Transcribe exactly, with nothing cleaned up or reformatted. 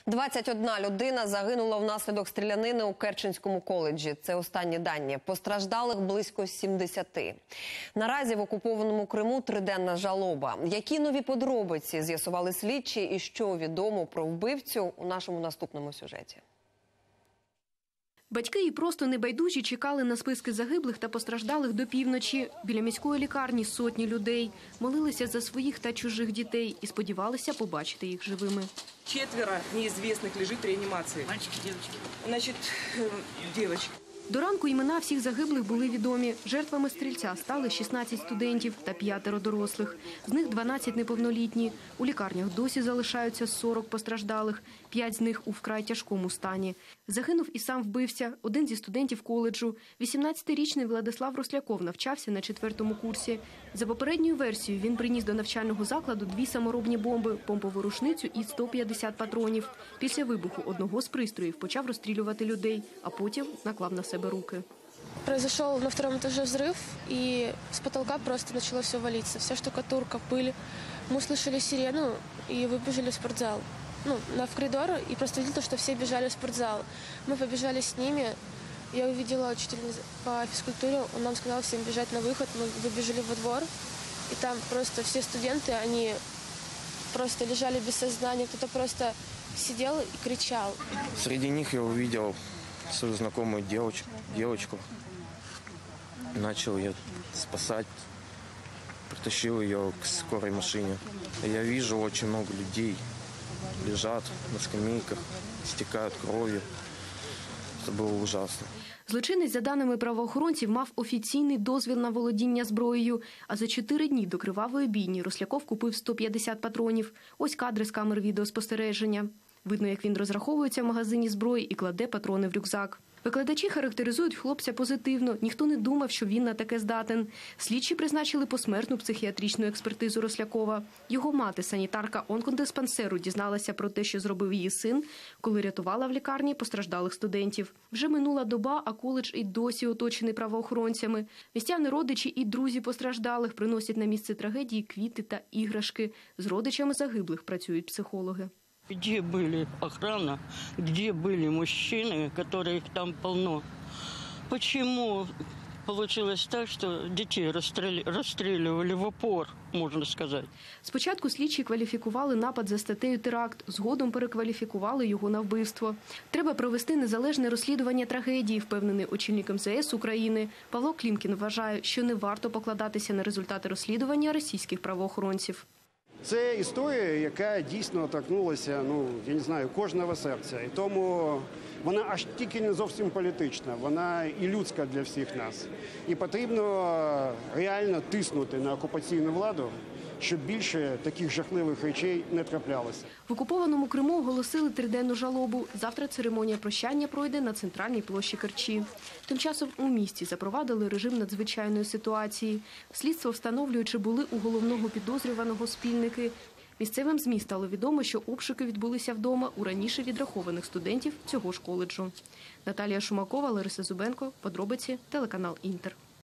двадцять одна людина загинула внаслідок стрілянини у Керченському коледжі. Це останні дані. Постраждалих близько сімдесяти. Наразі в окупованому Криму триденна жалоба. Які нові подробиці з'ясували слідчі і що відомо про вбивцю у нашому наступному сюжеті. Батьки і просто небайдужі чекали на списки загиблих та постраждалих до півночі. Біля міської лікарні сотні людей. Молилися за своїх та чужих дітей і сподівалися побачити їх живими. Четверо неізвісних лежить в реанімації. Мальчики, дівчатки. Значить, дівчатки. До ранку імена всіх загиблих були відомі. Жертвами стрільця стали шістнадцять студентів та п'ятеро дорослих. З них дванадцять неповнолітні. У лікарнях досі залишаються сорок постраждалих. П'ять з них у вкрай тяжкому стані. Загинув і сам вбивця, один зі студентів коледжу. вісімнадцятирічний Владислав Росляков навчався на четвертому курсі. За попередньою версією, він приніс до навчального закладу дві саморобні бомби, помпову рушницю і сто п'ятдесят патронів. Після вибуху одного з пристроїв почав розстрілювати людей, а потім наклав на себе руки. Произошел на втором этаже взрыв, и с потолка просто начало все валиться. Вся штукатурка, пыль. Мы услышали сирену и выбежали в спортзал. Ну, на, в коридор, и просто видели, что все бежали в спортзал. Мы побежали с ними. Я увидела учителя по физкультуре, он нам сказал всем бежать на выход. Мы выбежали во двор, и там просто все студенты, они просто лежали без сознания. Кто-то просто сидел и кричал. Среди них я увидел свою знакомую девочку, девочку. Начал ее спасать, притащил ее к скорой машине. Я вижу, очень много людей лежат на скамейках, стекают кровью. Это было ужасно. Злочинець, за даними правоохоронців, мав офіційний дозвіл на володіння зброєю. А за чотири дні до кривавої бійні Росляков купив сто п'ятдесят патронів. Ось кадри з камер відеоспостереження. Видно, як він розраховується в магазині зброї і кладе патрони в рюкзак. Викладачі характеризують хлопця позитивно. Ніхто не думав, що він на таке здатен. Слідчі призначили посмертну психіатричну експертизу Рослякова. Його мати, санітарка онкодиспансеру, дізналася про те, що зробив її син, коли рятувала в лікарні постраждалих студентів. Вже минула доба, а коледж і досі оточений правоохоронцями. Містяни, родичі і друзі постраждалих приносять на місце трагедії квіти та іграшки. З родичами загиблих працюють психологи. Где были охрана, где были мужчины, которых там полно? Почему получилось так, что детей расстреливали в упор, можна сказати? Спочатку слідчі кваліфікували напад за статтею теракт, згодом перекваліфікували його на вбивство. Треба провести незалежне розслідування трагедії, впевнений очільник ем зе ес України. Павло Клімкін вважає, що не варто покладатися на результати розслідування російських правоохоронців. Це історія, яка дійсно торкнулася, ну, я не знаю, кожного серця. І тому вона аж тільки не зовсім політична, вона і людська для всіх нас. І потрібно реально тиснути на окупаційну владу, щоб більше таких жахливих речей не траплялося. В окупованому Криму оголосили триденну жалобу. Завтра церемонія прощання пройде на центральній площі Керчі. Тим часом у місті запровадили режим надзвичайної ситуації. Слідство встановлює, чи були у головного підозрюваного спільники. Місцевим ЗМІ стало відомо, що обшуки відбулися вдома у раніше відрахованих студентів цього ж коледжу. Наталія Шумакова, Лариса Зубенко. Подробиці, телеканал «Інтер».